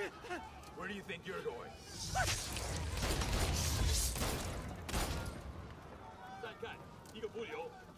Where do you think you're going? 再看一个不留。